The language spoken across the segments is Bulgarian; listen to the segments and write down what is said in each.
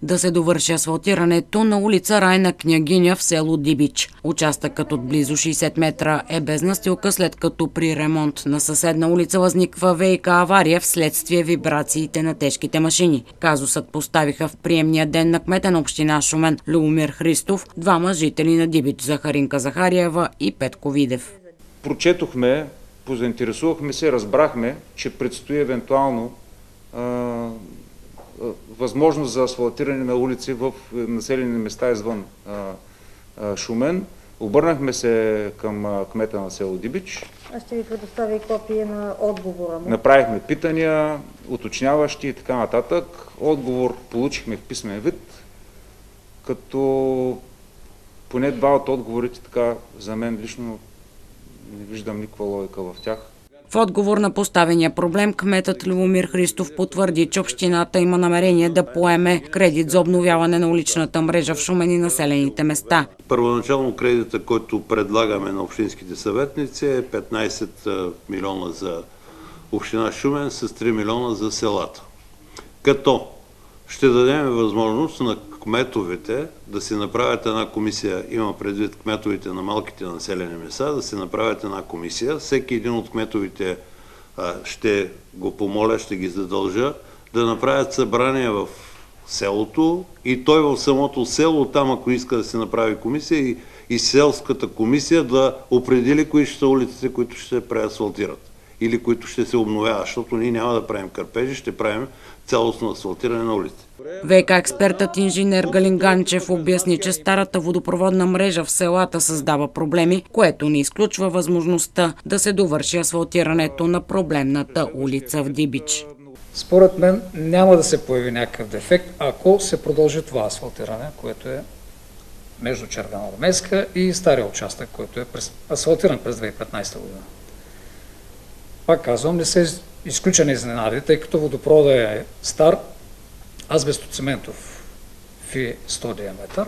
да се довърши асфалтирането на улица Райна Княгиня в село Дибич. Участъкът от близо 60 метра е без настилка, след като при ремонт на съседна улица възниква ВиК авария вследствие вибрациите на тежките машини. Казусът поставиха в приемния ден на кмета на община Шумен Любомир Христов, двама жители на Дибич, Захаринка Захариева и Петко Видев. Прочетохме, позаинтересувахме се, разбрахме, че предстои евентуално възможност за асфалтиране на улици в населени места извън Шумен. Обърнахме се към кмета на село Дибич. Аз ще ви предоставя и копия на отговора му. Направихме питания, уточняващи и така нататък. Отговор получихме в писмен вид, като поне два от отговорите така за мен лично не виждам никаква логика в тях. В отговор на поставения проблем, кметът Любомир Христов потвърди, че общината има намерение да поеме кредит за обновяване на уличната мрежа в Шумен и населените места. Първоначално кредита, който предлагаме на общинските съветници, е 15 милиона за община Шумен с 3 милиона за селата. Като ще дадем възможност на кметовете да си направят една комисия, има предвид кметовете на малките населени места, да си направят една комисия. Всеки един от кметовете ще го помоля, ще ги задължа да направят събрание в селото и той в самото село, там ако иска да се направи комисия и селската комисия да определи кои ще са улиците, които ще се преасфалтират или които ще се обновяват, защото ние няма да правим кърпежи, ще правим цялостно асфалтиране на улиците. ВиК експертът инженер Галин Ганчев обясни, че старата водопроводна мрежа в селата създава проблеми, което не изключва възможността да се довърши асфалтирането на проблемната улица в Дибич. Според мен няма да се появи някакъв дефект, ако се продължи това асфалтиране, което е между Червено-армейска и стария участък, който е асфалтиран през 2015 година. Пак казвам, не са изключени изненади, тъй като водопроводът е стар, азбестоцементов фи 100 диаметър.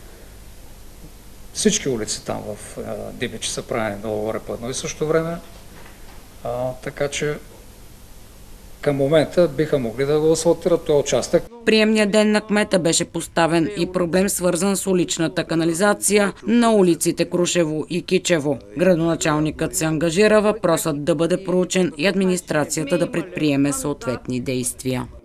Всички улици там в Дибич са правени много горе по едно и също време, така че към момента биха могли да го асфалтират този участък. Приемният ден на кмета беше поставен и проблем, свързан с уличната канализация на улиците Крушево и Кичево. Градоначалникът се ангажира въпросът да бъде проучен и администрацията да предприеме съответни действия.